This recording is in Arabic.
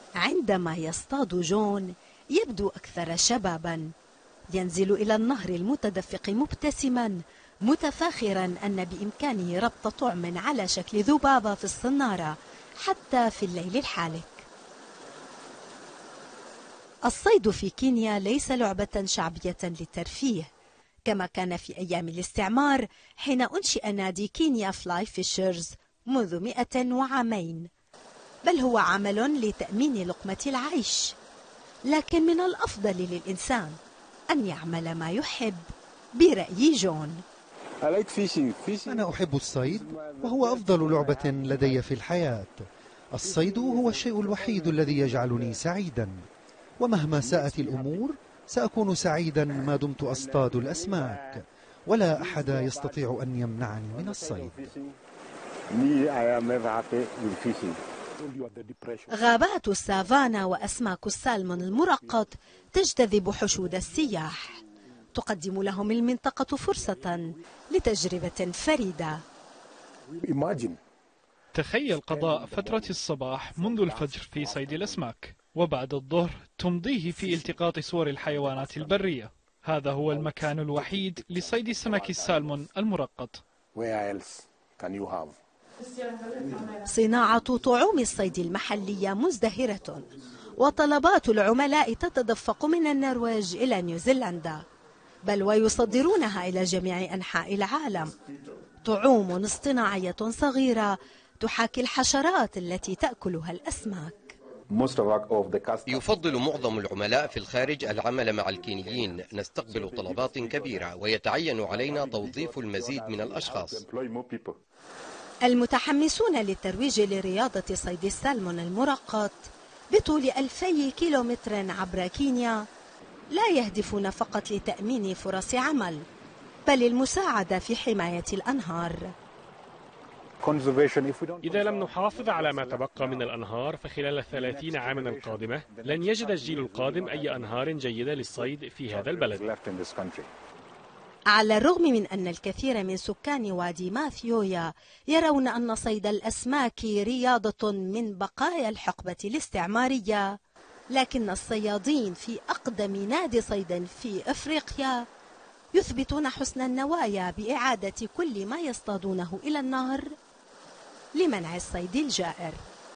عندما يصطاد جون يبدو أكثر شبابا. ينزل إلى النهر المتدفق مبتسما متفاخرا أن بإمكانه ربط طعم على شكل ذبابة في الصنارة حتى في الليل الحالك. الصيد في كينيا ليس لعبة شعبية للترفيه كما كان في أيام الاستعمار حين أنشئ نادي كينيا فلاي فيشرز منذ 100 عامين، بل هو عمل لتأمين لقمة العيش. لكن من الأفضل للإنسان أن يعمل ما يحب برأي جون. أنا أحب الصيد وهو أفضل لعبة لدي في الحياة. الصيد هو الشيء الوحيد الذي يجعلني سعيدا، ومهما ساءت الأمور سأكون سعيدا ما دمت أصطاد الأسماك، ولا أحد يستطيع أن يمنعني من الصيد. غابات السافانا وأسماك السالمون المرقط تجتذب حشود السياح، تقدم لهم المنطقة فرصة لتجربة فريدة. تخيل قضاء فترة الصباح منذ الفجر في صيد الأسماك، وبعد الظهر تمضيه في التقاط صور الحيوانات البرية. هذا هو المكان الوحيد لصيد سمك السالمون المرقط. صناعة طعوم الصيد المحلية مزدهرة، وطلبات العملاء تتدفق من النرويج إلى نيوزيلندا، بل ويصدرونها إلى جميع أنحاء العالم. طعوم اصطناعية صغيرة تحاكي الحشرات التي تأكلها الأسماك. يفضل معظم العملاء في الخارج العمل مع الكينيين. نستقبل طلبات كبيرة ويتعين علينا توظيف المزيد من الأشخاص. المتحمسون للترويج لرياضة صيد السالمون المرقط بطول 2000 كيلومتر عبر كينيا لا يهدفون فقط لتأمين فرص عمل، بل المساعدة في حماية الأنهار. إذا لم نحافظ على ما تبقى من الأنهار فخلال 30 عاما القادمة لن يجد الجيل القادم أي أنهار جيدة للصيد في هذا البلد. على الرغم من أن الكثير من سكان وادي ماثيويا يرون أن صيد الأسماك رياضة من بقايا الحقبة الاستعمارية، لكن الصيادين في أقدم نادي صيد في أفريقيا يثبتون حسن النوايا بإعادة كل ما يصطادونه إلى النهر لمنع الصيد الجائر.